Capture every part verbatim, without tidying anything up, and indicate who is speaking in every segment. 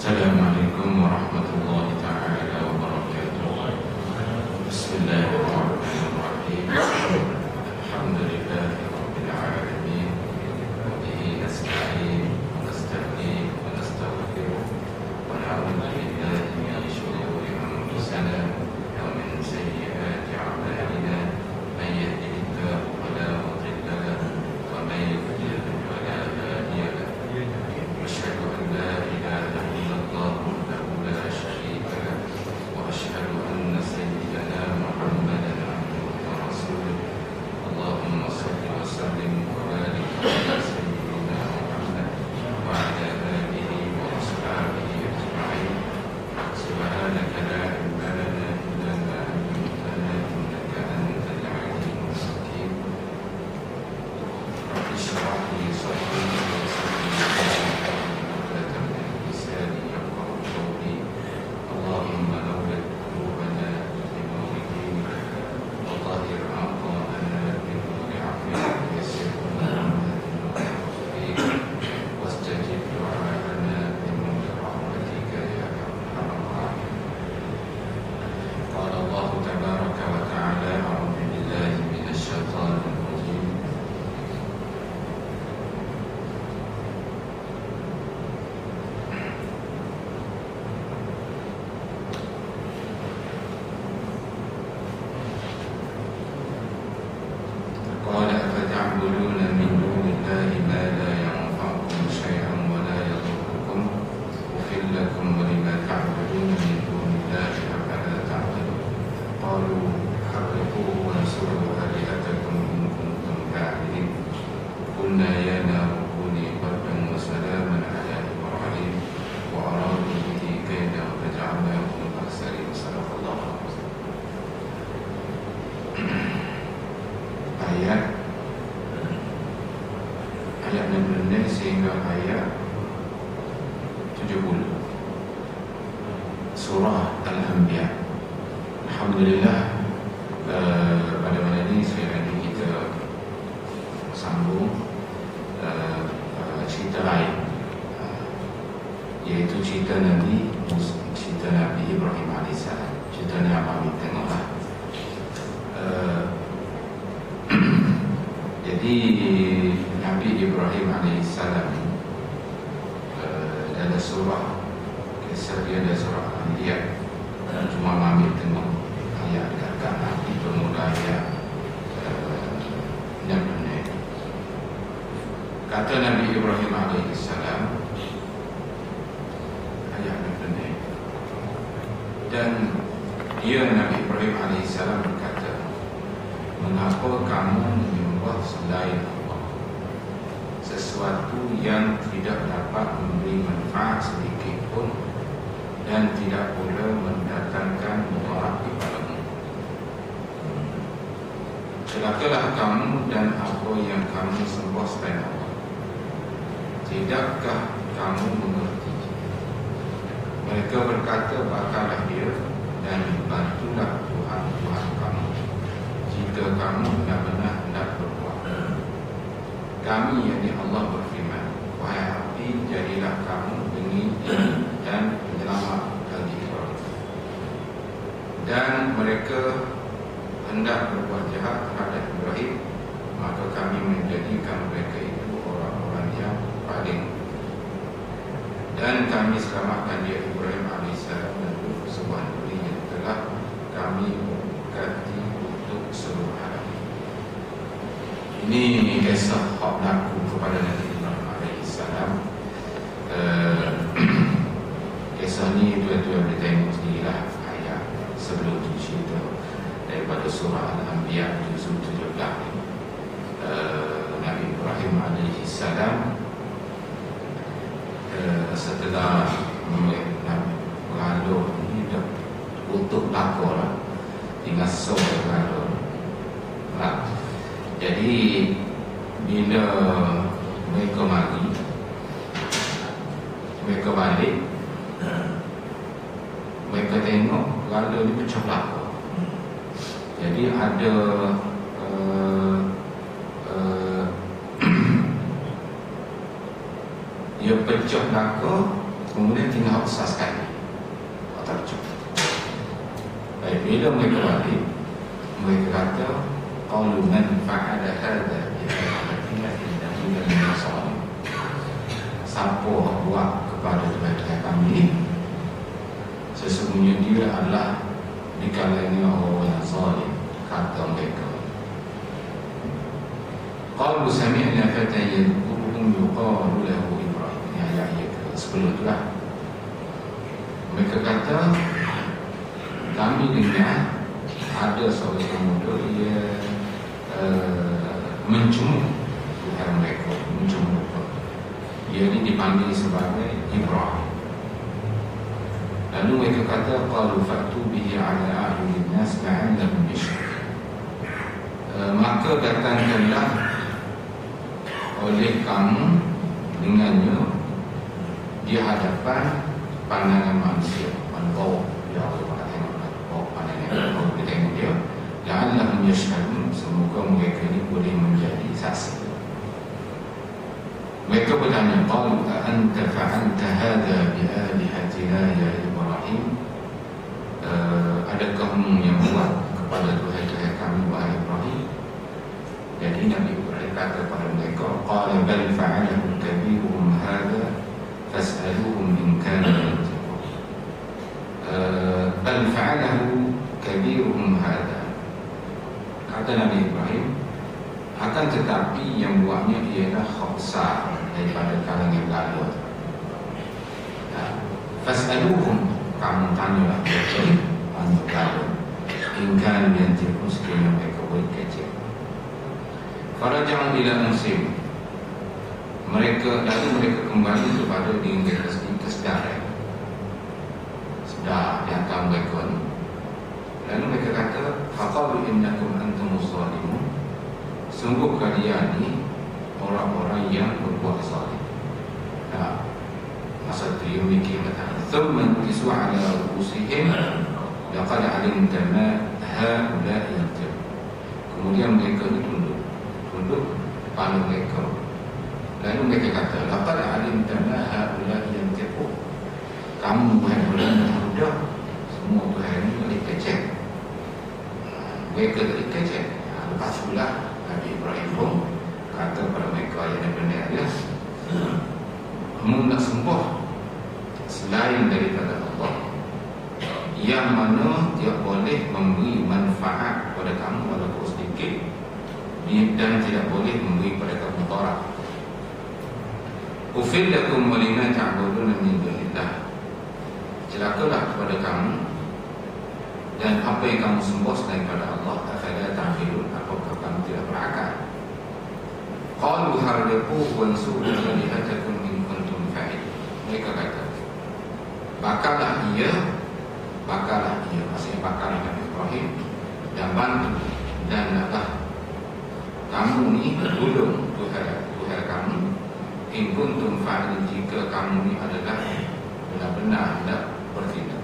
Speaker 1: Assalamualaikum warahmatullahi ta'ala wabarakatuh. Bismillahirrahmanirrahim. Alhamdulillahi rabbil alamin. Wa bihi nasta'in wa nasta'in wa nastaghfiruh wa na'udzu billahi min shururi anfusina wa min sayyiati a'malina. Man yahdihillahu fala mudilla lahu wa man yudlil fala hadiya lahu. Asyhadu an la ilaha illallah wahdahu la syarika lahu wa asyhadu anna sayyidana Muhammadan abduhu wa rasuluh. Allahumma shalli wa sallim wa barik ala sayyidina Muhammad wa ala alihi wa ashabihi ajma'in. Subhanaka la ilma lana illa ma 'allamtana innaka antal alimul hakim. Rabbi shrah li sadri wa yassir li amri واحلل من لساني يفقهوا قولي. اللهم نور قلوبنا بنور دينك وطهر أعضاءنا بنور عفوك ويسر أمورنا بنور فضلك واستجب دعاءنا بنور رحمتك يا أرحم الراحمين. قال الله تبارك وتعالى: أعوذ بالله من الشيطان الرجيم. قال: أفتعبدون من دون الله ما لا ينفعكم شيئا ولا يضركم أفل لكم ولما تعبدون من دون الله أفلا تعقلون. قالوا حرقوه وانصروا آلهتكم إن كنتم فاعلين. قلنا يا نار كوني بردا وسلاما على إبراهيم وأرادوا به كيدا فجعلناهم الأخسرين. صدق الله العظيم. Ayat ayat enam puluh enam sehingga ayat tujuh puluh surah Al-Anbiya. Alhamdulillah, uh, pada malam ini saya lagi kita sambung uh, uh, cerita lain, uh, iaitu cerita Nabi cerita Nabi Ibrahim alaihissalam. Cerita ni abang tengoklah. uh, Jadi Nabi Ibrahim alaihissalam uh, ada surah, kisah dia ada surah Al-Anbiya. Cuma ambil tengok ayat dekat Nabi bermula ayat enam puluh enam. Kata Nabi Ibrahim alaihissalam, ayat enam puluh enam, dan dia Nabi Ibrahim alaihissalam berkata, mengapa kamu menyembah selain Allah, sesuatu yang tidak dapat memberi manfaat sedikit pun dan tidak pula mendatangkan mudarat kepadamu? Celakalah kamu dan apa yang kamu sembah selain Allah. Tidakkah kamu mengerti? Mereka berkata, bakallah dia dan bantulah Tuhan-Tuhan kamu jika kamu benar-benar hendak berbuat. Kami, yakni Allah, berfirman, wahai api, jadilah kamu dingin dan penyelamat bagi orang. Dan mereka hendak berbuat jahat terhadap Ibrahim, maka kami menjadikan mereka itu orang-orang yang paling. Dan kami selamatkan dia Ibrahim alaihissalam dan sebuah negeri yang telah kami berkati untuk seluruh alam. Ini kisah hak berlaku kepada Nabi Ibrahim alaihissalam. uh, Kisah ni tuan-tuan boleh tengok sendirilah ayat sebelum tu cerita daripada surah Al-Anbiya juzuk tujuh belas. uh, Nabi Ibrahim alaihissalam uh, setelah mengalur ni dah untuk lakor lah, tinggal so mengalur lah. Jadi bila mereka mari, mereka balik, mereka tengok gala ni pecah belakang. Jadi ada uh, uh, dia pecah belakang kemudian tinggal besar sekali, tak cukup. Baik, bila mereka balik, mereka kata, qalu man fa'ala hadha bi alatina innahu lamin as-salihin. Siapa buat kepada Tuhan kami, sesungguhnya dia adalah di kalangan orang yang zalim, kata mereka. Qalu sami'na fatan yadhkuruhum yuqalu lahu Ibrahim. Ini ayat-ayat sebelum itulah. Mereka kata, kami dengar ada seorang pemuda yang uh, mencumuk Tuhan mereka, mencumuk. Dia ini dipanggil sebagai Ibrahim. Lalu mereka kata, qalu fa'tu bihi 'ala a'yunin nas la'allahum yashkurun. Maka datangkanlah oleh kamu dengannya di hadapan pandangan manusia, bawah dia Allah tengok bawah pandangan Allah, dia tengok dia, la'allahum yashkurun, semoga mereka ini boleh menjadi saksi. Mereka bertanya, qalu anta fa'alta hadha bi alihatina ya Ibrahim, uh, adakah kamu yang buat kepada Tuhan-Tuhan kami wahai Ibrahim? Jadi Nabi Ibrahim kata kepada mereka, qala bal fa'alahu kabiruhum hadha fas'aluhum in kanu yantiqun. Bal fa'alahu kabiruhum hadha, kata Nabi Ibrahim, akan tetapi yang buatnya ialah khawsar daripada kalangan galuh. Fas'aluhum, kamu tanyalah mereka, tanya galuh, in kanu yantiqun, sekiranya mereka boleh kecil. Faraja'u ila anfusihim, mereka lalu mereka kembali kepada diri mereka sendiri, kesedaran, sedar di antara mereka ni. Lalu mereka kata, faqalu innakum antumus zalimun, sungguh kalian ni orang-orang yang berbuat zalim. Nah, masa itu yang mikir kata, thumma nukisu ala ru'usihim laqad alimta ma haula'i yantiqun. Kemudian mereka ni tunduk tunduk kepala mereka. Lalu mereka kata, laqad alimta ma haula'i yantiqun, kamu bukan orang muda, semua Tuhan ni boleh kecek. Mereka boleh kecek. Lepas itulah Nabi Ibrahim pun kata kepada mereka yang benar dia, kamu nak sembah selain daripada Allah, yang mana dia boleh memberi manfaat kepada kamu walaupun sedikit, dan tidak boleh memberi kepada kamu mudarat. Ufil lakum wa lima ta'buduna min dunillah, celakalah kepada kamu dan apa yang kamu sembah selain daripada Allah. Afala ta'qilun, apakah kamu tidak berakal? Qalu harriquhu wansuru alihatakum in kuntum fa'ilin. Mereka kata, bakarlah ia, bakarlah ia, maksudnya bakarlah Nabi Ibrahim, dan bantu dan naklah kamu ni tolong Tuhan Tuhan kamu, in kuntum fa'ilin, jika kamu ni adalah benar-benar hendak bertindak.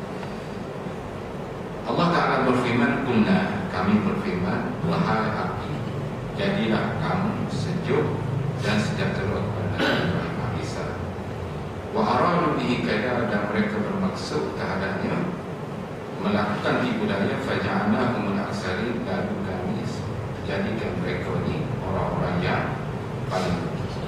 Speaker 1: Allah Ta'ala berfirman, kulna, kami berfirman, wahai api, jadilah kamu sejuk dan sejahtera kepada Nabi Ibrahim alaihissalam. Wa aradu bihi kaida, dan mereka bermaksud terhadapnya melakukan tipu daya, faja'alnahum al-aksarin, lalu kami jadikan mereka ni orang-orang yang paling.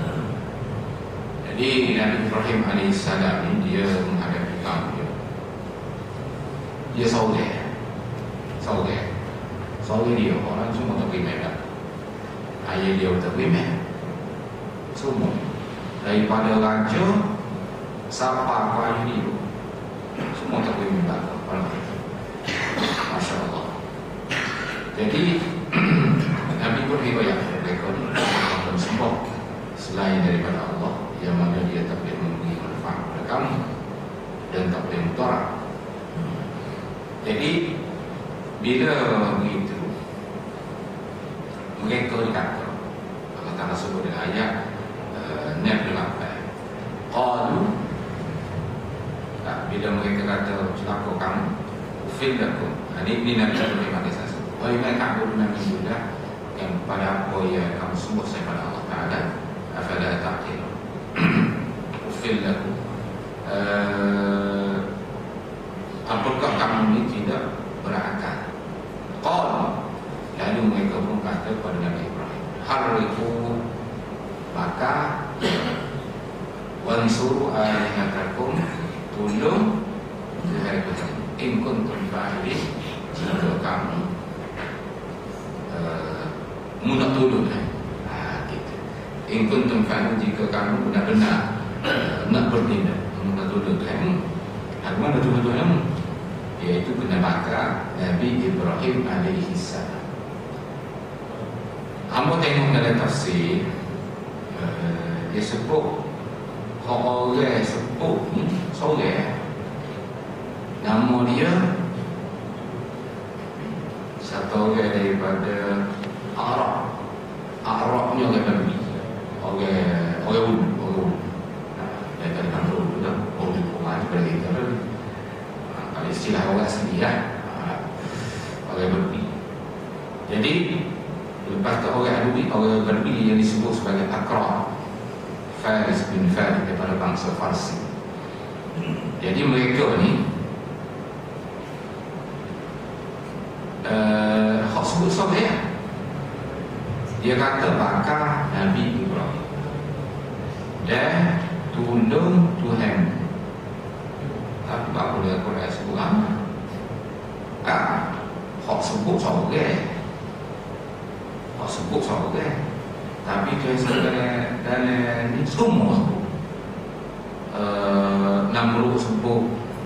Speaker 1: Jadi Nabi Ibrahim alaihissalam ni dia menghadapi kaum dia. Dia soleh, soleh, soleh dia orang semua tak beriman dah. Ayah dia tak beriman, semua daripada raja sampai kaum dia semua tak beriman dah. Masya Allah. Jadi Nabi beribadah mereka ni akan sembah selain daripada Allah, yang mana dia tak boleh memberi manfaat kepada kamu dan tak boleh mudarat. Jadi bila begitu, mereka dikata, Allah Ta'ala sebut dalam ayat enam puluh lapan, qalu, bila mereka kata celaka kamu, ufil lakum, ini Nabi Ibrahim alaihissalam, wa lima ta'buduna min dunillah, yang pada apa yang kamu sembah selain pada Allah Ta'ala, afala ta'qilun. Ufil lakum, uh, apakah kamu ini tidak berakal? Qal, lalu mereka pun kata kepada Nabi Ibrahim, harriqu, maka wansuru alihatakum, tolong Tuhan kamu, in kuntum fa'ilin, jika kamu uh, mudah tolong eh? Ha, gitu. In kuntum fa'ilin, jika kamu benar-benar uh, nak bertindak mudah tolong Tuhan. Mana Tuhan-Tuhan? Iaitu kena bakar Nabi Ibrahim alaihi salam. Hamba tengok dalam tafsir, uh, dia sebut orang sebut ni seorang, nama dia satu orang daripada Arab. Arab ni orang Nabi, orang orang Ulu, orang Ulu. Dia tak ada Ulu dah, orang Quran pada kita kan. Kalau istilah orang sendiri lah, orang Nabi. Jadi lepas tu orang Nabi, orang Nabi yang disebut sebagai Aqra, Faris bin Faris, daripada bangsa Farsi. Jadi mereka ni uh, hak sebut soleh. Dia kata bakar Nabi Ibrahim dan tolong Tuhan. Tapi apa dia Quran sebut apa? Ah, hak sebut soleh, hak sebut soleh. Tapi Tuhan dan ni semua uh, Namrud sebut,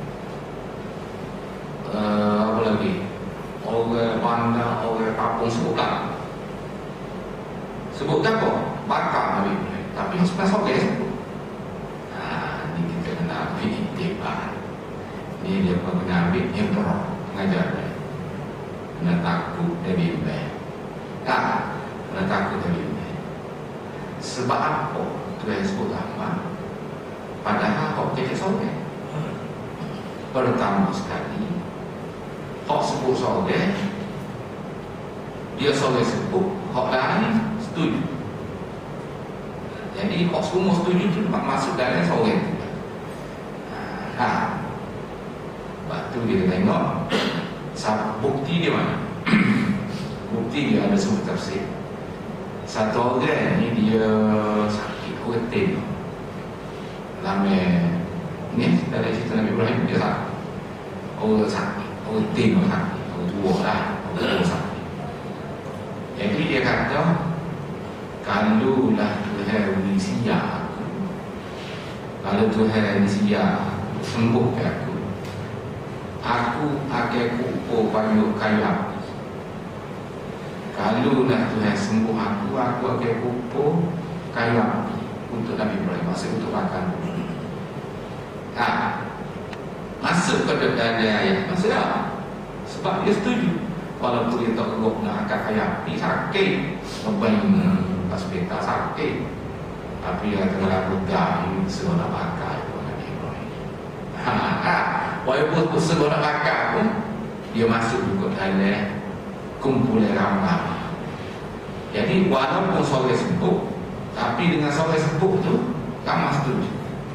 Speaker 1: uh, apa lagi, orang bandar, orang kampung sebut tak? Sebut tak apa? Bakar Nabi Ibrahim. Tapi yang sebenarnya soleh sebut. Haa, ni kita kena ambil iktibar. Ni dia kena ambil ibrah, mengajar dia. Kena takut dia bimbang. Tak, kena takut dia bimbang. Sebab apa Tuhan sebut lama? Padahal kau jadi soleh. Pertama sekali, kau sebut soleh, dia soleh sebut, kau lain setuju. Jadi kau semua setuju tu masuk dalam soleh. Ha, lepas tu dia tengok bukti dia mana. Bukti dia ada semua tafsir. Satu orang ni dia sakit retin. Lama ni dari cerita Nabi Ibrahim dia sakit. Orang sakit, orang retin sakit, orang tua lah, orang tua sakit. Jadi dia kata, kalau lah Tuhan beri siap aku, kalau Tuhan siap sembuhkan aku, aku akan kumpul payung kayu api. Kalau nak Tuhan sembuh aku, aku akan kumpul kayu api untuk Nabi Ibrahim, maksud untuk makan. Ha, masuk ke dalam ayat, maksud tak? Sebab dia setuju. Walaupun dia tak keruk nak angkat kayu api, sakit, ngebain hospital sakit, tapi dia tengah bergah, semua nak bakar Nabi Ibrahim. Ha, ha. Walaupun semua nak bakar pun, dia masuk juga dalam kumpulan ramai. Jadi walaupun soleh sebut, tapi dengan soleh sebut tu tak setuju.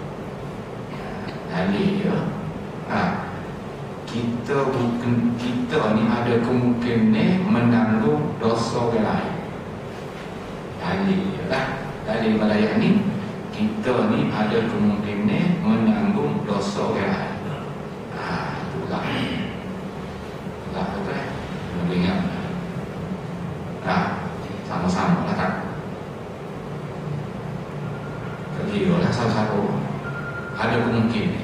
Speaker 1: Dalil ya. Ha, kita bukan, kita ni ada kemungkinan menanggung dosa orang lain. Dalil ya lah. Dalil malayah ni, kita ni ada kemungkinan menanggung dosa orang lain. Ha, itu lah. Tak betul eh? Kena ingat. Nah, sama-sama lah tak. Kira lah satu-satu. Ada kemungkinan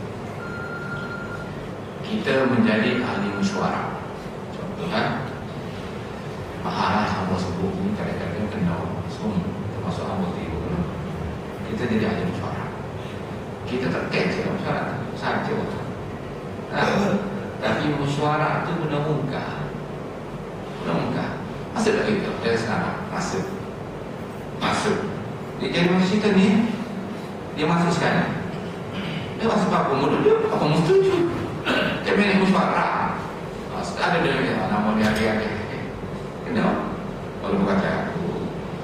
Speaker 1: kita menjadi ahli mesyuarat. Contohnya mahalah hamba sebut ini kadang-kadang kena semua, termasuk hamba tiru. Kita jadi ahli mesyuarat. Kita terkait dalam mesyuarat saja. Nah, tapi mesyuarat itu guna muka, guna muka. Masuk tak kita dari sekarang? Masuk, masuk. Dia jadi manusia kita ni, dia masuk sekarang. Dia masuk apa? Mulut dia, apa mu setuju? Dia main mesyuarat. Ada dia nama dia ada-ada. Kenapa? Kalau bukan saya aku,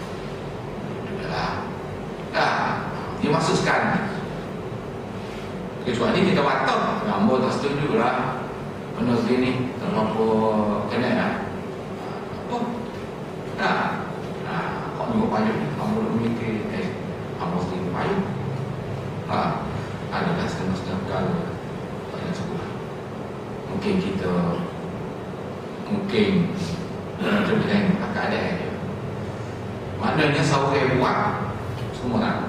Speaker 1: dah, dah. Dia masuk sekarang. Kecuali kita watak, hamba tak setuju lah benda begini, terlalu kena lah. Oh, nah, nah, kau juga payung, hamba nak mikir, eh, hamba sendiri payung. Ah, ada dah setengah-setengah perkara tak yang sebut. Mungkin kita, mungkin kita bilang akak ada je. Maknanya sahaja buat, semua tak.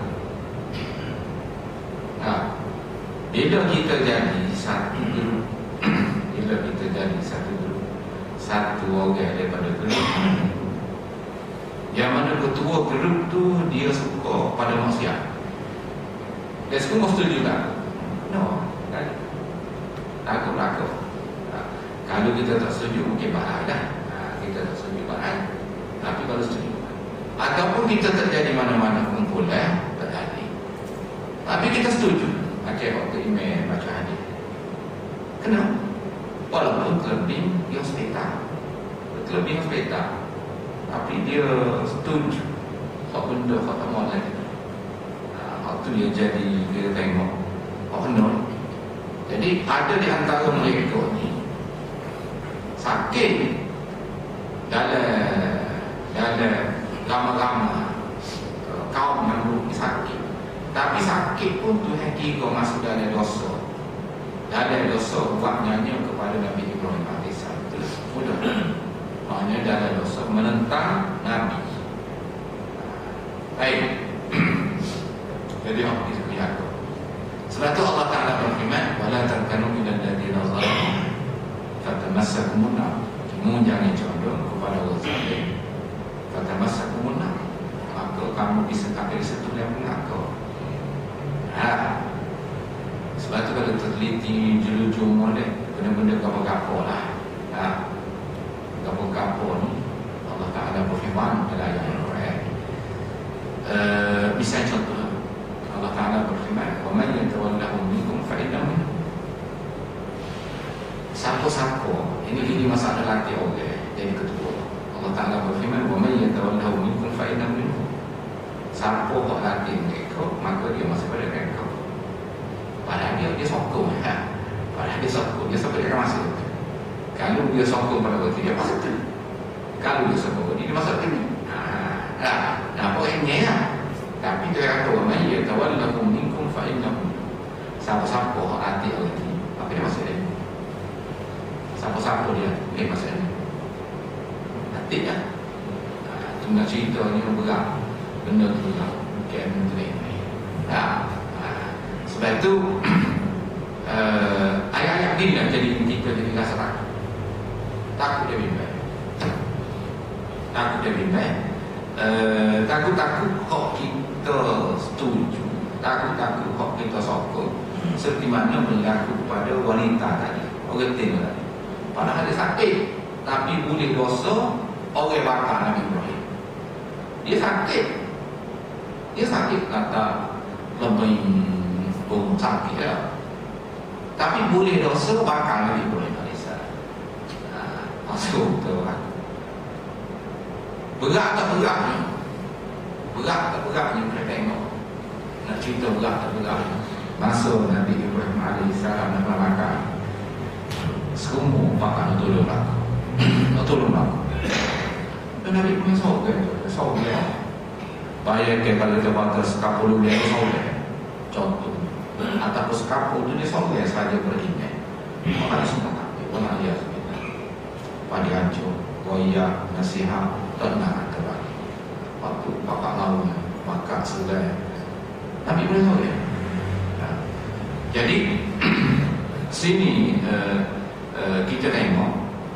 Speaker 1: Nah, bila kita jadi satu grup, bila kita jadi satu grup, satu orang daripada grup, yang mana ketua grup tu dia suka pada manusia, dia semua setuju tak? No, tak. Takut takut. Kalau kita tak setuju mungkin bahaya dah. Kita tak setuju bahaya. Tapi kalau setuju, ataupun kita terjadi mana-mana kumpulan berhadi, tapi kita setuju. Macam waktu email baca hadis. Kenapa? Walaupun terlebih dia hospital, terlebih hospital, tapi dia setuju. Hak benda hak tak mahu lagi. Waktu dia jadi, kita tengok oh no. Jadi ada di antara mereka ni sakit dalam dalam ramai-ramai kaum yang belum sakit, tapi sakit pun Tuhan kira masuk dalam dosa, dalam dosa buatnya kepada Nabi Ibrahim alaihissalam. Itu mudah. Maknanya dalam dosa menentang Nabi. Baik. Jadi kita lihat. Sebab itu Allah Ta'ala berfirman, wala tarkanu ilal ladzina zalamu fatamassakumun nar. Kamu jangan condong kepada orang zalim. Fatamassakumun nar. Maka kamu bisa kafir satu yang mengaku. Ha. Sebab itu kalau terteliti julu-julu molek, benda-benda gapo-gapo lah. Ha. Gapo-gapo ni Allah Ta'ala berfirman dalam ayat Al-Quran. Uh, misalnya contoh Allah Ta'ala berfirman, wa man yatawallahu minkum fa innahu minhum. Siapa-siapa, ini ini masalah lelaki orang jadi ketua. Allah Ta'ala berfirman, wa man yatawallahu minkum fa innahu minhum. Siapa hak lelaki mereka, maka dia masih pada mereka. Padahal dia dia sokong, ha. Padahal dia sokong, dia sampai dia masuk. Kalau dia sokong pada waktu dia masuk tu. Kalau dia sokong dia masuk tu. Ha, nah, nah poinnya ya. Tapi dia kata wa man yatawallahu minkum fa innahu. Siapa-siapa hak hati orang ni, apa dia masuk dia? Siapa-siapa dia, dia masuk dia. Hati kan? Ha, tu nak cerita ni berat. Benda tu berat. Bukan menteri ni. Ha, ha. Sebab tu uh, ayat-ayat ni nak jadi kita jadi rasa takut. Takut dia bimbang. Takut dia bimbang. Uh, takut-takut kok kita setuju, takut-takut kok kita sokong, seperti mana berlaku kepada wanita tadi, orang tengok tadi. Padahal dia sakit, tapi boleh dosa orang bakar Nabi Ibrahim. Dia sakit, dia sakit kata lebih bung sakit ya. Tapi boleh dosa bakar Nabi Ibrahim alaihissalam. Nah, masuk tu kan. Berat tak berat ni? Berat tak berat ni kita tengok. Nak cerita berat tak berat ni. Masa Nabi Ibrahim alaihissalam nak makan, semua pakar nak tolong aku. Nak tolong aku. Dan Nabi Ibrahim sorang sorang. Bayar kepada kepada sekapul dia sorang. Contoh. Ataupun sekapul tu dia sorang saja beriman. Orang semua tak. Orang dia sebenarnya. Pada hancur, goyak, nasihat, tenang kembali. Waktu bapak lawan, makan selai. Nabi boleh tahu ya. Nah, jadi sini uh, uh, kita tengok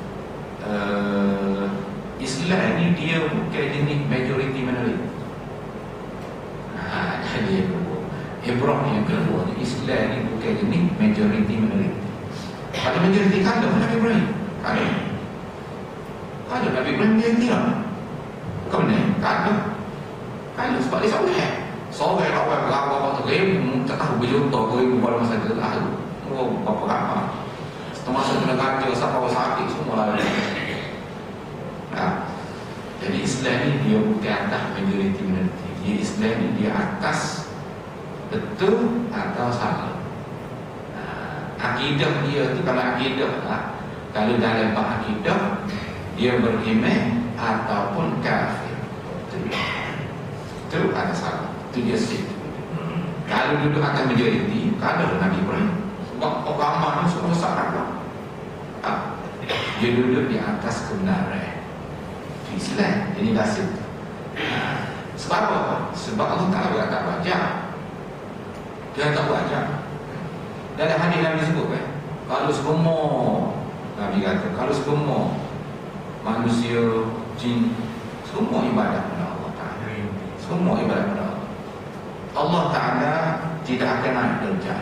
Speaker 1: uh, Islam ni dia bukan jenis majority minority. Nah, jadi Ibrahim yang kedua, Islam ni bukan jenis majority minority. Pada majority kan ada Nabi Ibrahim. Ada. Ada Nabi Ibrahim dia kira. Kau ni, tak ada. Kalau sebab dia seorang. Seorang orang berapa waktu ribu, tak tahu berjuta ribu pada masa itu lalu. Oh, berapa-berapa. Termasuk kena kata, siapa sakit, semua lalu. Nah, jadi Islam ni dia bukan atas majority minority. Dia Islam ni dia atas betul atau salah. akidah dia tu kalau akidah lah. Kalau dalam bab akidah dia beriman ataupun kafir. Itu ada salah. Itu dia sih. Kalau duduk akan majoriti, kalau Nabi Ibrahim sebab agama ni semua salah. Ha. Dia duduk di atas kebenaran Islam. Ini dasar. Ha. Sebab apa? Sebab Allah Ta'ala tak baca. Dia tak baca. Dalam hadis Nabi sebut kan, kalau semua Nabi kata, kalau semua manusia, jin, semua ibadat kepada Allah Ta'ala. Semua ibadat kepada Allah. Allah Ta'ala tidak akan naik derajat.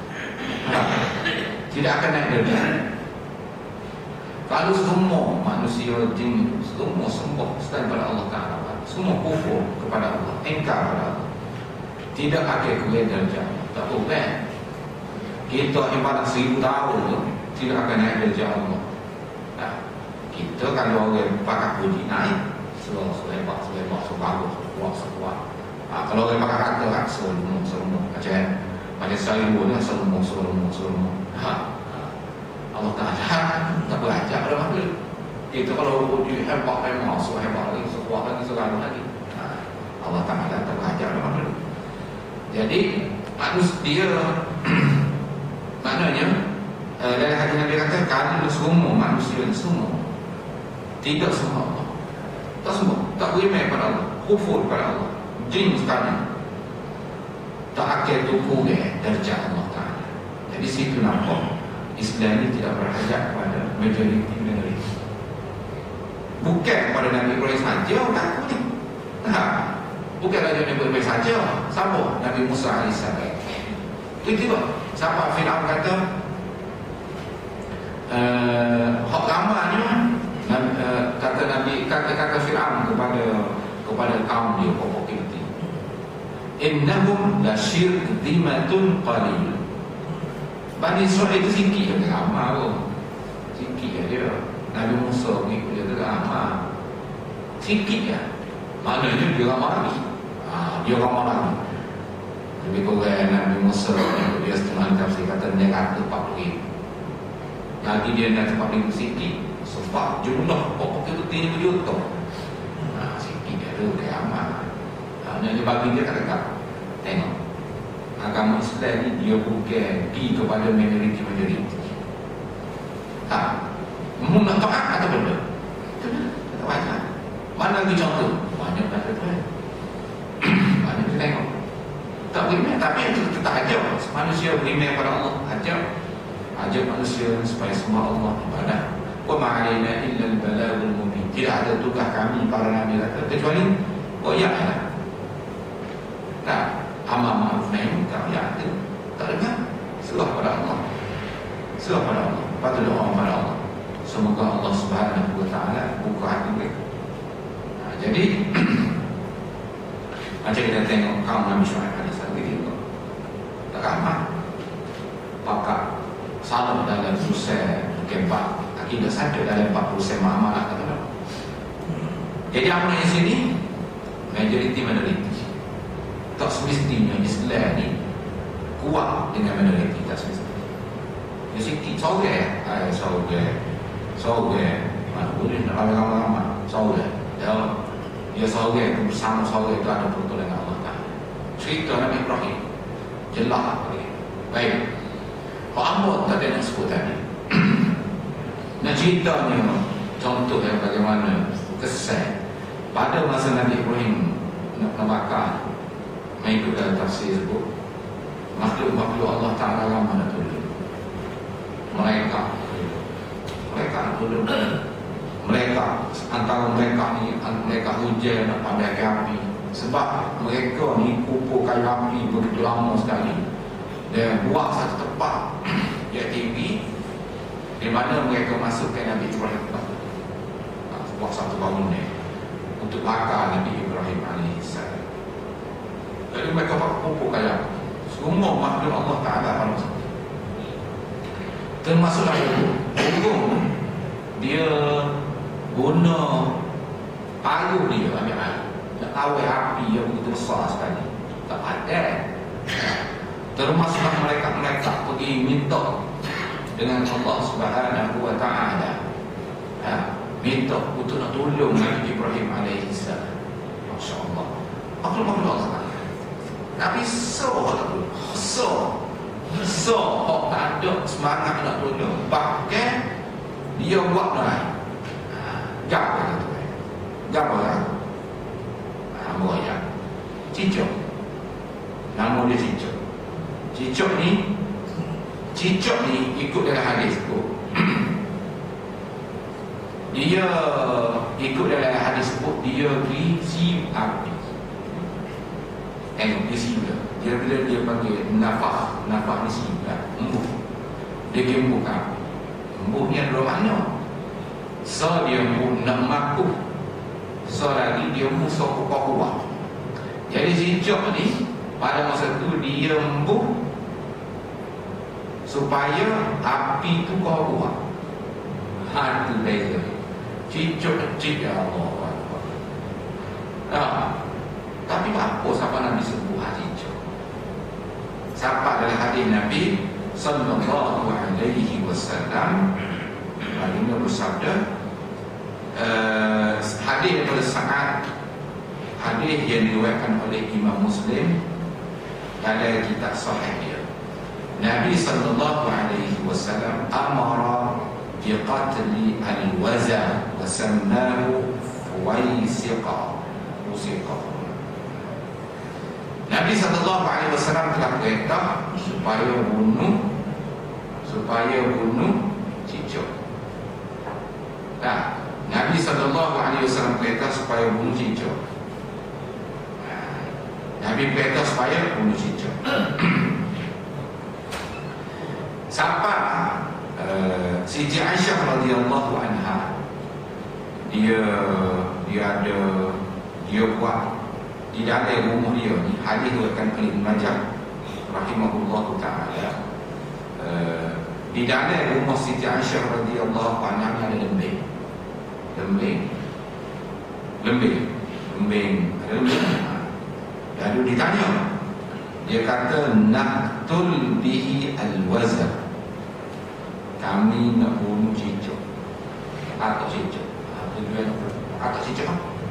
Speaker 1: Tidak akan naik derajat. Kalau semua manusia, jin, semua sembah selain pada Allah Ta'ala, semua kufur kepada Allah, engkar kepada Allah, tidak akan kemudian derajat. Tak boleh. Kita ibadat seribu tahun tu tidak akan naik derajat Allah. Nah, kita kalau orang pakai puji naik, selalu selebat, selebat, sebagus, kuat, sekuat. Ha, kalau orang pakai kata kan, selumung, selumung. Macam macam seribu ni, selumung, selumung, selumung. Ha. Allah Ta'ala tak berajak pada makhluk. Kita kalau puji hebat, hebat, sehebat lagi, sekuat lagi, segala lagi. Ha. Allah Ta'ala tak berajak pada makhluk. Jadi, manusia maknanya uh, dalam hadis Nabi kata kalau semua manusia semua tidak semua Allah, tak semua, tak beriman pada Allah, kufur pada Allah, jin sekali, tak akan tukuh eh, darjah Allah Ta'ala. Jadi situ nampak Islam ini tidak berhajat kepada majoriti minoriti. Bukan pada Nabi Ibrahim saja tak boleh. Nah, bukan saja Nabi Ibrahim saja, sama Nabi Musa alaihissalam. Tiba-tiba siapa Fir'aun kata uh, hak ramanya uh, kata Nabi kata-kata Fir'aun kepada kepada kaum dia pokok Kipti, innahum la syirzimatun qalil. Bani Israel itu sikit je ramai pun, sikit je. Nabi Musa mengikut dia tu ramai, sikit je, maknanya dia ramai lagi. Ha, dia ramai lagi. Lebih kurang Nabi Musa dia setengah tafsir kata dia kata empat puluh ribu. Lagi dia nak empat ribu sikit. Sebab jumlah pokok itu tiga juta. Nah, sikit dia tu dia aman. Hanya dia bagi dia kata tengok, agama Islam ni dia bukan pergi kepada minoriti-minoriti. Tak. Mu nak taat atau benda? Tak wajar. Mana lagi contoh? Banyak kata tu. Banyak kita tengok. Tak beriman, tapi itu tetap ajar manusia beriman pada Allah. Ajar ajar manusia supaya semua Allah ibadah. Wa ma'alina illa al-balagul mubin. Tidak ada tugas kami para nabi kata kecuali goyahlah. Tak, amal ma'ruf nahi munkar ya itu. Tak ada. Serah pada Allah. Serah pada Allah. Patut doa pada Allah. Semoga Allah Subhanahu wa taala buka hati mereka. Nah, jadi macam kita tengok kaum Nabi Syuaib alaihissalam gitu, tak ramai pakar salah dalam susah keempat akidah saja dalam empat puluh persen amalan kata. Jadi apa yang sini majoriti minoriti. Tak semestinya Islam ni kuat dengan minoriti, tak semestinya. Ya sikit sorang, ay sorang, sorang, mana boleh nak ramai-ramai, sorang. Ya. Dia sorang itu bersama sorang itu ada pertolongan Allah Ta'ala. Cerita Nabi Ibrahim jelas lagi. Baik, Pak Ahmad tadi nak sebut tadi. Nak ceritanya contoh yang bagaimana kesan pada masa Nabi Ibrahim nak bakar, mengikut dalam tafsir sebut makhluk-makhluk Allah Ta'ala ramai nak tolong mereka. Mereka tolong mereka, antara mereka ni mereka hujan nak pandai api sebab mereka ni kumpul kayu api begitu lama sekali dan buat satu tempat ya T V di mana mereka masukkan Nabi Ibrahim, buat satu bangunan untuk bakar Nabi Ibrahim alaihissalam. Jadi mereka kumpul kayu api semua makhluk Allah Ta'ala pada masa itu, termasuk lagi hukum dia guna paruh dia ambil air nak awal api yang begitu besar sekali. Tak ada. Termasuklah mereka-mereka pergi minta
Speaker 2: dengan Allah Subhanahu wa taala. Ha, minta untuk nak tolong Nabi Ibrahim alaihi salam. Masya-Allah. Apa maksud Allah? Nabi so tak tolong. So. So, oh, tak ada semangat nak tolong. Bahkan dia buat lain. Gap kata tu. Gap lah. Nama ya. Cicok. Nama dia Cicok. Cicok ni Cicok ni ikut dalam hadis tu. Dia ikut dalam hadis sebut dia risi api. Tengok risi dia. Dia bila dia panggil nafah, nafah ni sehingga embuh. Dia kembung api. Embuh ni ada makna. So dia embuh nak makuh. So lagi dia embuh so kuat-kuat. Jadi Cicok ni pada masa tu dia embuh supaya api tu kuat. Ha, tu beza. Cicok kecil ya Allah. Nah, tapi apa siapa Nabi sebut Cicok? Siapa dalam hadis Nabi sallallahu alaihi wasallam baginda bersabda, uh, hadis daripada Sa'ad, hadis yang diriwayatkan oleh Imam Muslim dalam kitab sahih dia. Nabi sallallahu alaihi wasallam amara bi qatli al-waza wa sammahu fuwaisiqa. Fuwaisiqa. Nabi sallallahu alaihi wasallam telah perintah supaya bunuh supaya bunuh Cicok. Nah, Nabi sallallahu alaihi wasallam perintah supaya bunuh Cicok. Nah, Nabi perintah supaya bunuh Cicok. Siapa uh, Siti Aisyah radhiyallahu anha, dia dia ada dia buat di dalam rumah dia ni, hadis diriwayatkan oleh Ibnu Majah rahimahullahu taala. Uh, di dalam rumah Siti Aisyah radhiyallahu anha ada lembing. Lembing. Lembing. Lembing. Ada lembing. Lalu ditanya. Dia kata naqtul bihi al-wazn. Kami nak bunuh Cicok. Atau Cicok. Atau Cicok.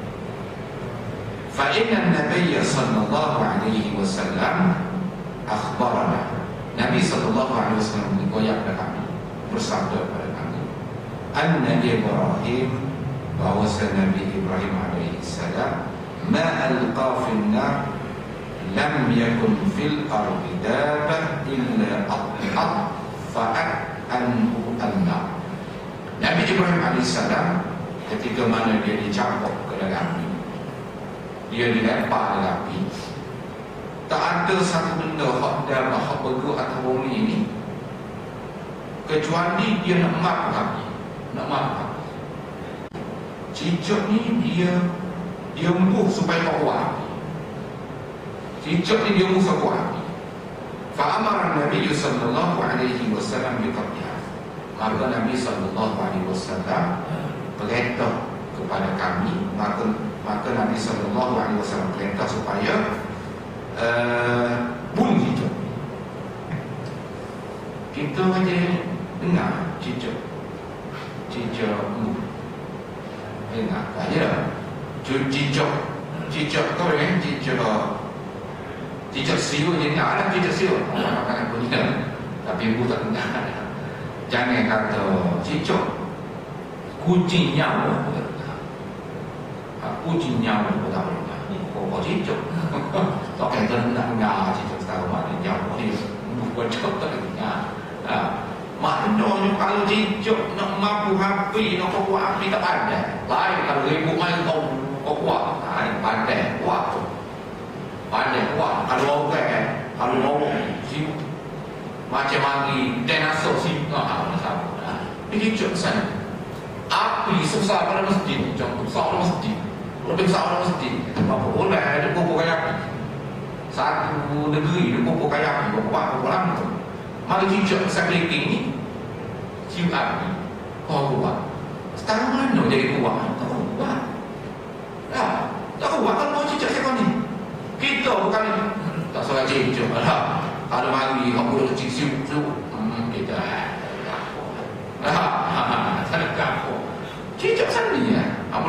Speaker 2: فإن النبي صلى الله عليه وسلم أخبرنا. Nabi sallallahu alaihi wasallam mengoyak kepada kami, bersabda kepada kami, anna Ibrahim, bahawa Nabi Ibrahim alaihi salam ma alqa fil nar lam yakun fil ardi dabah illa at'at fa'at anhu an-nar. Nabi Ibrahim alaihi salam ketika mana dia dicampur ke dalam api, dia dilempar dalam api, tak ada satu benda hak dalam hak bergerak atas bumi ini kecuali dia nak mat api, nak mat api. Cicok ni dia dia embuh supaya kuat api. Cicok ni dia embuh supaya kuat api. Fa amara Nabi sallallahu alaihi wasallam bi qatliha. Maka Nabi sallallahu alaihi wasallam perintah kepada kami, maka maka Nabi sallallahu alaihi wasallam perintah supaya uh, bunuh Cicok. Kita aja dengar Cicok. Cicok embuh. Dengar aja. Cicok Cicok kau kan Cicok Cicok siu je nak ada Cicok siu. Orang makan aku ni tapi ibu tak dengar. Jangan kata Cicok kucing nyawa. Kucing nyawa pun tak boleh. Kau Cicok tak kata nak dengar Cicok tahu mana nyawa ni bukan cakap tak dengar. Maknanya kalau Cicok nak mampu api, nak kuat api tak ada. Lain kalau ribut main kau kau kuat. Lain pandai kuat tu. Pandai kuat. Kalau orang, kalau orang sibuk macam lagi dinosaur sibuk tak ada sama. Ini Cicok sana. Api susah pada masjid, contoh besar pada masjid. Lebih besar pada masjid. Apa boleh ada kumpul kayak api. Satu negeri ada kumpul kayak api, kuat kumpul lama tu. Maka Cicok sekeliling ni cium api. Oh kuat. Sekarang mana jadi kuat? Tak kuat. Ya, tak kuat kalau mau Cicok siapa ni? Kita bukan tak salah Cicok lah. Kalau mari kamu dah kecil siup tu, hmm, kita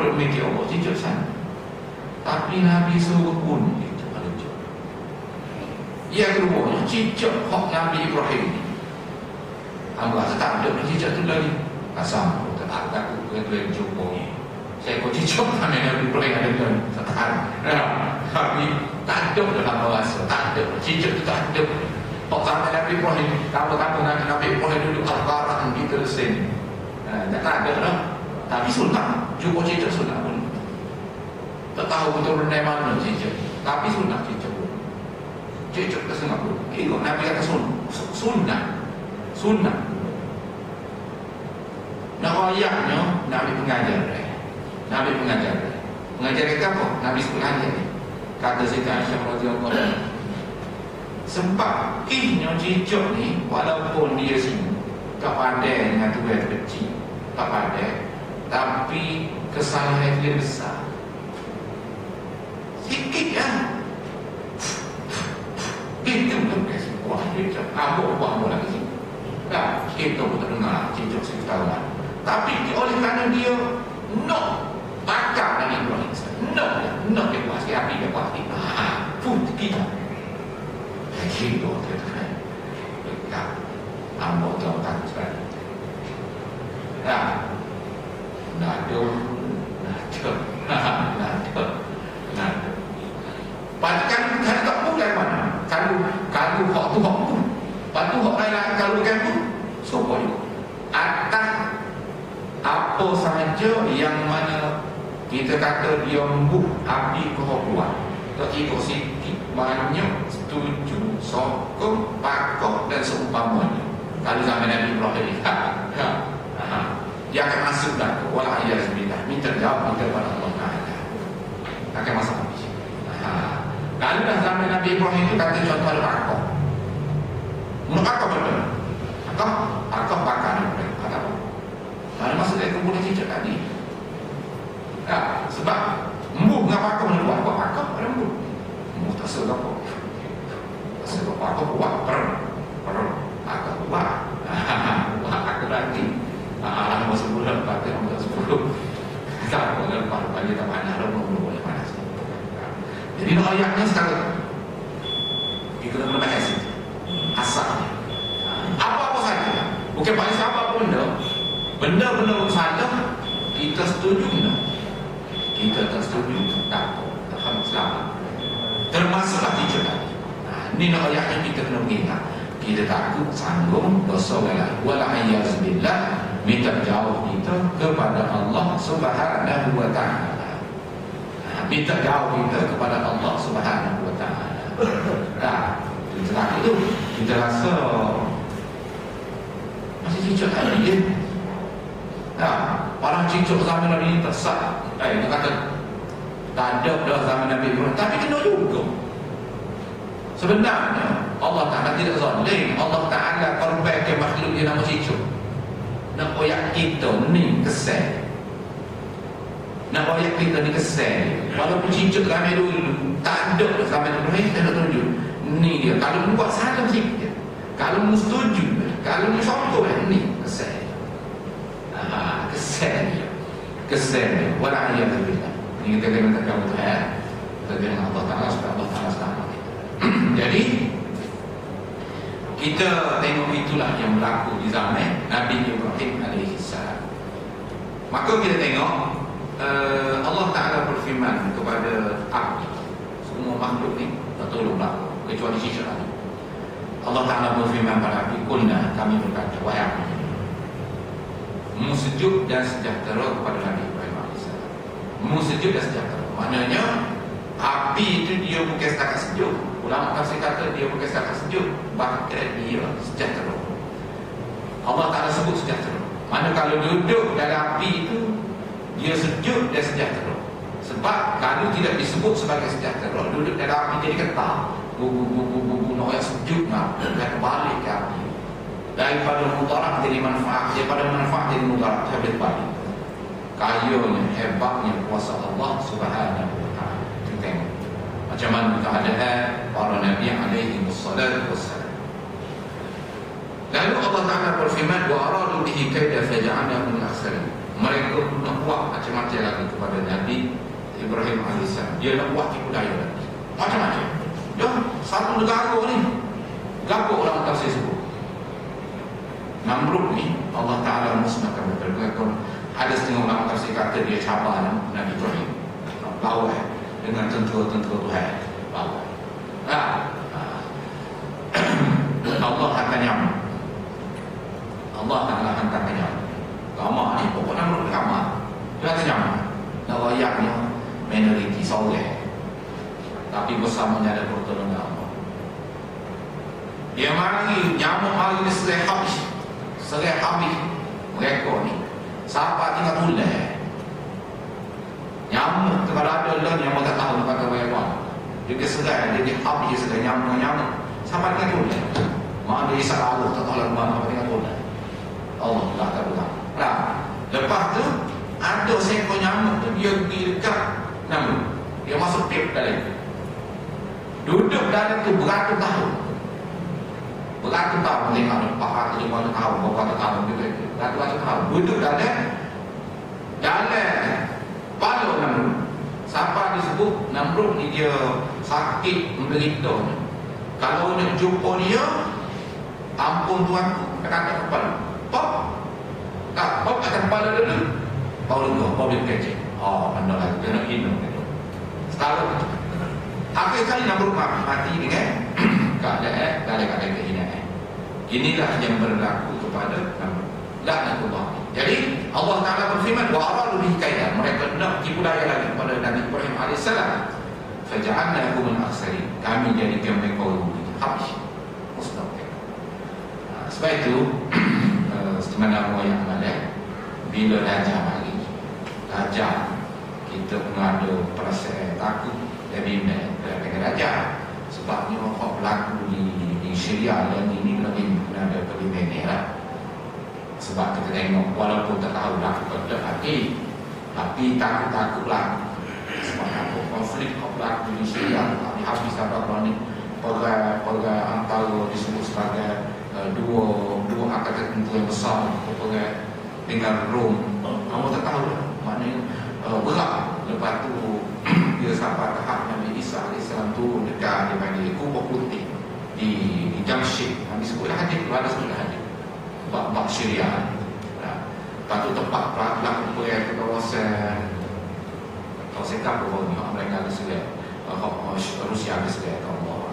Speaker 2: duk mikir Allah cicak sana. Tapi Nabi suruh pun itu ada cicak. Yang kedua, cicak hak Nabi Ibrahim ni. Hamba rasa tak ada cicak tu lagi. Asam, tak ada aku kena jumpa ni. Saya kau cicak Nabi Ibrahim ada tu. Tak ada. Tapi tak ada dalam bahasa. Tak ada. Cicak tu tak ada. Hak zaman Nabi Ibrahim. Kamu-kamu Nabi Ibrahim duduk al-Qarah kita di sini. Tak ada lah. Tapi sunnah. Jumpa cicak sunnah pun. Tak tahu betul benda mana cicak. Tapi sunnah cicak pun. Cicak ke Singapura. Ikut Nabi kata sunnah. Sunnah. Sunnah. Nak ayatnya Nabi pengajar. Nabi pengajar. Pengajar kata apa? Nabi sekolah ajar. Kata Siti Aisyah radhiyallahu anha. Sebab ihnya cicak ni walaupun dia semua tak pandai dengan tuan kecil. Tak pandai. Tapi kesalahan dia besar. Sikit kan. Itu pun kasi buah cicak. Abuk buah buah lagi sini. Tak, kita pun tak dengar cicak sekitaran. Tapi oleh kerana dia nak bakar Nabi Ibrahim. Nak dia, nak dia buat sikit. Api dia buat sikit. Haa, pun kita. Kita dia kan. Tak, abuk tahu tak sekali. Tak. Nada, nada, nada, nada. Kan kan tak boleh mana? Kalau kalau hak tu hak pun, patu hak lain kalau kan pun, siapa juga? Atas apa sahaja yang mana kita kata dia membuh api kehabuan, tak ikut sikit banyak setuju, sokong, pakok dan seumpamanya. Kalau zaman Nabi Ibrahim, ha, ha, ha. Dia akan masuk dah ke wala iyazbillah, minta jawab minta kepada Allah Taala. Akan masuk habis. Ha. Kalau dah zaman Nabi Ibrahim itu kata contoh al-Aqab. Menurut Aqab betul. Aqab, Aqab bakar mereka. Kata apa? Mana masuk dari kemudian cicak tadi. Ya, sebab embuh dengan Aqab buat buat Aqab ada embuh. Embuh tak serta apa. Tak serta apa Aqab buat perang. Perang. Aqab buat. Buat Aqab lagi. Alam masa bulan pakai nombor sepuluh. Tak boleh lepas banyak tak panas dah belum boleh panas. Jadi nak ayatnya sekarang kita kena bahas itu asalnya. Apa-apa saja, bukan paling apa pun benda, benda-benda salah kita setuju tak? Kita tak setuju tak? Tak faham selamat. Termasuklah kita tadi. Ini nak ayatnya kita kena ingat. Kita takut sanggung dosa wala wala iyazbillah, minta jauh kita kepada Allah Subhanahu wa taala. Minta jauh kita kepada Allah Subhanahu wa taala. Nah, kita takut tu, kita rasa masih cicak tadi dia. Nah, orang cicak zaman Nabi ni tersat. Eh, dia kata tak ada dah zaman Nabi Ibrahim, tapi kena juga. Sebenarnya Allah Ta'ala tidak zalim. Allah Ta'ala korbankan makhluk dia nama cicak. Nak koyak kita ni kesal. Nak koyak kita ni kesal. Walaupun cicak ramai dulu, tak ada sampai Ibrahim, saya nak tunjuk. Ni dia, kalau buat salah sikit, kalau mu setuju, kalau mu contoh ni kesal. Haa, kesal dia. Kesal dia. Wala'iyahillah. Ini kita kena tak jawab Tuhan. Kita kena Allah Ta'ala supaya Allah Ta'ala selamat. Jadi kita tengok itulah yang berlaku di zaman Nabi Ibrahim alaihi salam. Maka kita tengok uh, Allah Ta'ala berfirman kepada api. Semua makhluk ni tak tolonglah kecuali cicak tadi. Allah Ta'ala berfirman pada api, "Qulna," kami berkata, wahai api, mu sejuk dan sejahtera kepada Nabi Ibrahim alaihi salam. Mu sejuk dan sejahtera. Maknanya api itu dia bukan setakat sejuk. Ulama tafsir kata dia bukan setakat sejuk, bahkan dia sejahtera. Allah Ta'ala sebut sejahtera. Mana kalau duduk dalam api itu dia sejuk dan sejahtera. Sebab kalau tidak disebut sebagai sejahtera, duduk dalam api jadi getah. Bubu-bubu-bubu nak sejuk nak dan balik ke api. Daripada mudarat jadi manfaat, daripada manfaat jadi mudarat, habis balik. Kayanya, hebatnya kuasa Allah Subhanahu wa taala. Tengok macam mana keadaan para nabi alaihi wassalatu wassalam. Lalu Allah Ta'ala berfirman, wa aradu bihi kaida faja'alnahum al-akhsarin. Mereka nak buat macam-macam lagi kepada Nabi Ibrahim alaihissalam. Dia nak buat tipu daya lagi. Macam-macam. Ya, satu negara ni gabung orang tafsir sebut. Namrud ni Allah Ta'ala musnahkan betul. Ada setengah orang tafsir kata dia cabar Nabi Ibrahim. Lawan dengan tentera-tentera Tuhan. Lawan. Nah, Allah akan nyamuk. Allah Ta'ala hantar nyamuk. Lama ni pokok Namrud lama. Dia akan nyamuk. Nak rayaknya minoriti soleh. Tapi bersamanya ada pertolongan Allah. Dia mari nyamuk mari ni serai habis. Serai habis mereka ni. Siapa tinggal mulai. Nyamuk kalau ada lah yang tak tahu kata apa. Dia keserai, dia habis serai nyamuk-nyamuk. Siapa tinggal mulai. Mana dia isap Allah, tak tahu lah mana apa tinggal mulai. Allah tak tahu lah. Nah, lepas tu ada seekor nyamuk tu dia pergi dekat Namrud. Dia masuk pip dalam. Duduk dalam tu beratus tahun. Beratus tahun mereka ada empat ratus lima puluh tahun, berapa ratus tahun gitu. Beratus tahun duduk dalam dalam pada Namrud. Siapa disebut Namrud ni dia sakit menderita. Kalau nak jumpa dia, ampun tuanku, kata kepala. Pop. Tak, pop akan kepala dulu. Baru dulu, baru dia kecil. Oh, anda lagi, dia nak hidup. Sekarang, akhir kali Namrud mati dengan keadaan, keadaan kehinaan. Inilah yang berlaku kepada Namrud. Laknatullah. Jadi, Allah Ta'ala berfirman, wa aradu bihi kaidan. Mereka nak tipu daya lagi kepada Nabi Ibrahim alaihissalam. Faja'alnahu min akhsarin. Kami jadikan mereka rugi. Habis. Musnah. Sebab itu, Sebenarnya Allah yang ada bila raja lagi raja kita pun ada perasaan takut dari dengan raja sebabnya apa berlaku di, di Syria dan ini lebih ada lebih lah. Sebab kita tengok walaupun tak tahu berlaku pada hati tapi takut-takutlah sebab apa konflik berlaku di Syria habis apa ni perang antara disebut sebagai Uh, dua dua angkatan tentera yang besar perang dengan Rom. Kamu tak tahu lah maknanya uh, berat. Lepas tu dia sampai tahap Nabi Isa alaihissalam turun dekat dia panggil Kubah Putih di di Jamshid. Nabi sebutlah hadis tu ada sebutlah hadis bab bab Syria. Nah, lepas tu tempat berlaku perang ke kawasan kawasan apa ni mereka ada sedia Rusia ada sedia Allah.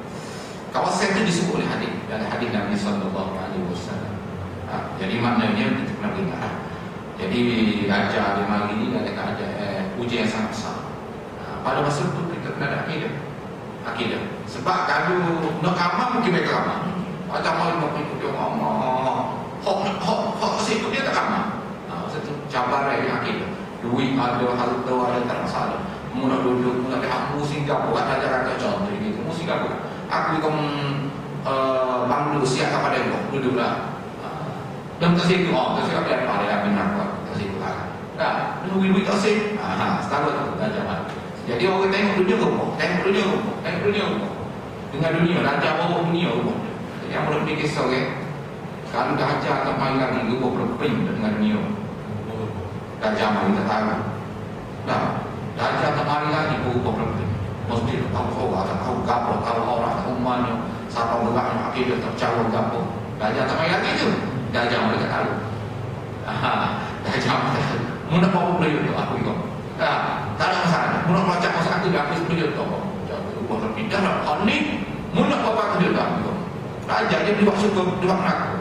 Speaker 2: Kawasan itu disebut oleh hadis dalam hadis Nabi sallallahu alaihi wasallam. Ha, jadi maknanya kita kena ingat. Jadi raja di mari ini ada keadaan eh, ujian yang sangat besar. Ha, pada masa itu kita kena ada akidah. Akidah. Sebab kalau nak amal mungkin mereka amal. Macam mana nak ikut dia amal. Hok hok hok sikut dia tak amal. Ha, masa itu cabaran yang akidah. Duit ada, harta ada, tak masalah. Mula duduk, mula lihat musim gabung, raja-raja contoh gitu. Musim gabung. Aku ikut uh, banglu siap kepada aku duduklah. Dan tersih tu, oh tersih apa yang ada yang benar buat tersih tu lah. Dah, nunggu duit tersih. Ah, setahun tu dah zaman. Jadi orang tengok dunia rumah, tengok dunia rumah, tengok dunia rumah. Dengan dunia, raja bawa dunia rumah. Jadi yang boleh fikir seorang, kalau raja tak main lagi, rumah berping dengan dunia. Raja main tak tahu. Dah, raja tak main lagi, rumah berping. Mesti tahu orang, tak tahu gapo, tahu orang, tahu mana, siapa geraknya, akidah tak jauh gapo. Raja tak main lagi tu, raja mereka tahu. Aha, raja mereka. Mula apa beliau tu aku ikut. Ah, tak ada masalah. Mula baca masalah tu dia habis beliau tu. Jadi ubah terpindah lah. Hal ni mula apa tu dia tahu. Raja dia buat syukur, dia buat nak.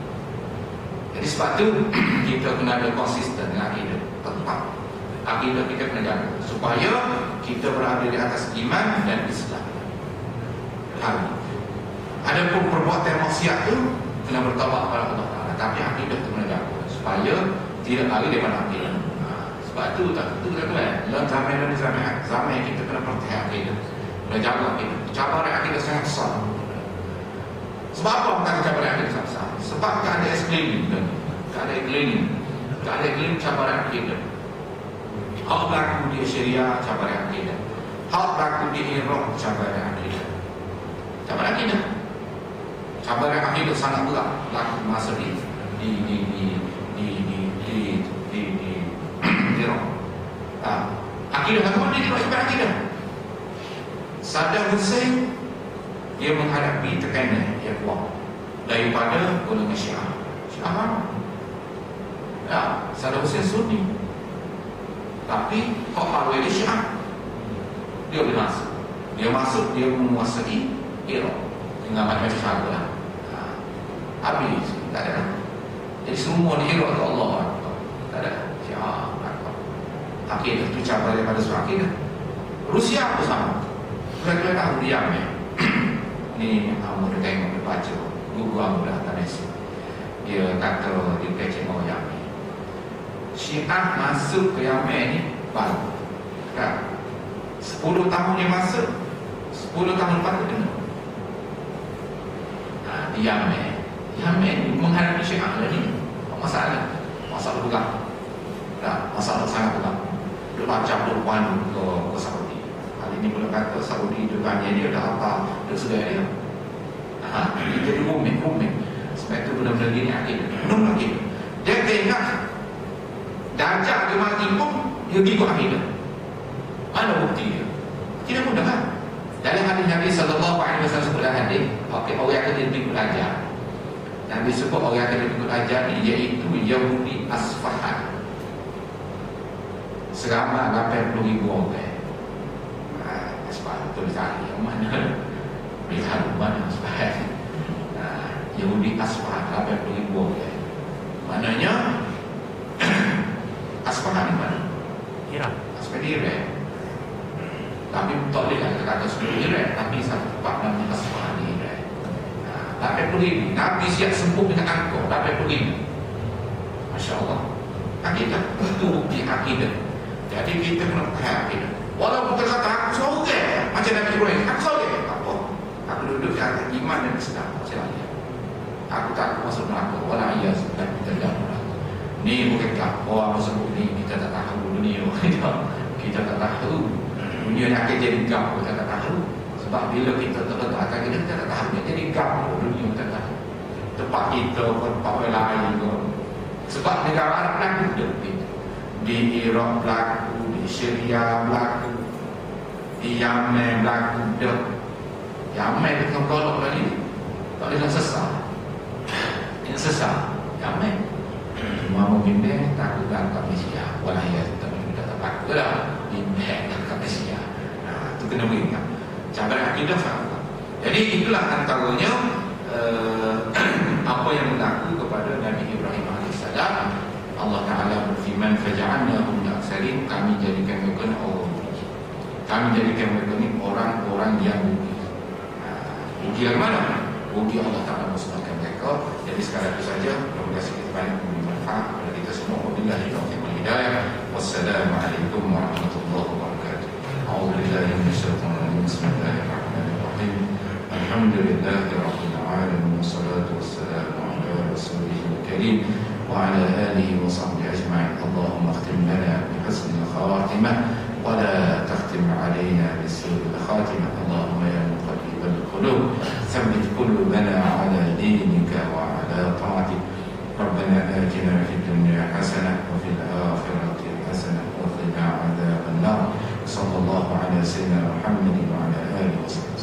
Speaker 2: Jadi sebab tu kita kena ada konsisten dengan akidah, tetap. Akidah kita kena jaga supaya kita berada di atas iman dan Islam. Hal ada pun perbuatan maksiat tu kena bertaubat kepada Allah Taala, tapi akidah tu kena jaga supaya tidak lari daripada akidah. Ha, sebab tu tak tu kata kan, dalam zaman dan zaman zaman kita kena perhatikan akidah, kena jaga akidah. Cabaran akidah sangat besar. Sebab apa bukan cabaran akidah sangat besar? Sebab keadaan iklim, keadaan iklim, keadaan iklim cabaran akidah. Hak berlaku di Syria, cabaran akidah. Hak berlaku di Iraq, cabaran akidah. Cabaran akidah. Cabaran akidah sangat berat berlaku masa di di di di di di di di, di, di Akidah agama dia tidak ibarat akidah. Saddam Hussein dia menghadapi tekanan yang kuat daripada golongan Syiah. Syiah ya, Saddam Hussein Sunni, tapi kok awal dia Syiah. Dia boleh masuk, dia masuk, dia menguasai Iraq dengan macam-macam cara lah. Ha. Habis, tak ada. Jadi semua di Iraq tu Allah, tak ada Syiah. Akidah itu cabang daripada surah akidah. Rusia pun sama. Kira-kira tahu diam ya. Ni kamu dah tengok, dah baca Google kamu dah tanesi. Dia kata dia kecil mau Yamen. Syiah masuk ke Yamen ni baru kan? sepuluh tahun dia masuk, sepuluh tahun lepas dia dengar. Nah, di Yamen Yamen menghadapi Syiah lagi. Masalah Masalah berat. Nah, masalah sangat berat. Dia macam depan ke, ke Saudi. Hari ini boleh kata Saudi depannya dia dah apa, dia sudah dia. Ha, dia jadi rumit, rumit. Sebab itu benar-benar gini akidah. Benar akidah. Dia tengok Dajjal dia mati pun dia pergi ke akidah. Mana bukti dia? Tidak mudah kan? Dalam hadis Nabi sallallahu alaihi wasallam sebut dalam hadis, okey, orang yang kena ikut ajar. Nabi sebut orang yang kena ikut ajar ni iaitu Yahudi Asfahan. Seramai lapan puluh ribu orang. Ha, Asfahan tu dicari yang mana? Lihat mana Asfahan. Ha, Yahudi Asfahan lapan puluh ribu orang. Maknanya Asfahan di mana? Irak. Asfahan di Irak. Tapi tak boleh kata seperti Irak, tapi satu tempat namanya Asfahan di Irak. lapan puluh ribu. Nabi siap sembuh dengan angkor lapan puluh ribu. Masya Allah. Akidah itu bukti akidah. Jadi kita kena faham akidah. Walaupun kita kata aku seorang macam Nabi Ibrahim, aku seorang apa? Aku duduk di atas iman dan Islam macam mana? Aku tak masuk neraka. Walau ia sudah kita dalam neraka. Ni bukan tak. Oh, apa sebut ni kita tak tahu dunia. Kita tak tahu. Dunia ni akan jadi gam, kita tak tahu. Sebab bila kita terletak akan kita, kita tak tahu. Dia jadi gam, dunia kita tak tahu. Tempat kita, tempat orang lain. Sebab negara Arab berlaku dia. Di Iraq berlaku, di Syria berlaku, di Yamen berlaku dia. Yamen dia tengah bergolok tadi. Tak boleh nak sesat. Yang sesat Yamen. Cuma mungkin dia takut tak Malaysia. Walau ia tak takut lah. Impact dekat Malaysia. Nah, itu kena beringat. Cabaran akidah faham. Jadi itulah antaranya uh, apa yang berlaku kepada Nabi Ibrahim alaihissalam. Allah Ta'ala berfirman, faja'alnahum aksarin, kami jadikan mereka orang rugi. Kami jadikan mereka ni orang-orang yang rugi. Rugi yang mana? Rugi Allah Ta'ala musnahkan mereka. Jadi sekarang itu saja. Semoga kita banyak memberi manfaat kepada kita semua. Wabillahi taufiq wal hidayah. Wassalamualaikum warahmatullahi wabarakatuh. A'udzubillahi minasyaitonir rajim. Bismillahirrahmanirrahim. Alhamdulillahi rabbil alamin. Wassalatu wassalamu ala rasulihil karim وعلى آله وصحبه أجمعين. اللهم اختم لنا بحسن الخاتمة ولا تختم علينا بسوء الخاتمة. اللهم يا مقلب القلوب ثبت قلوبنا على دينك وعلى طاعتك. ربنا آتنا في الدنيا حسنة وفي الآخرة حسنة وقنا عذاب النار. صلى الله على سيدنا محمد وعلى آله وصحبه.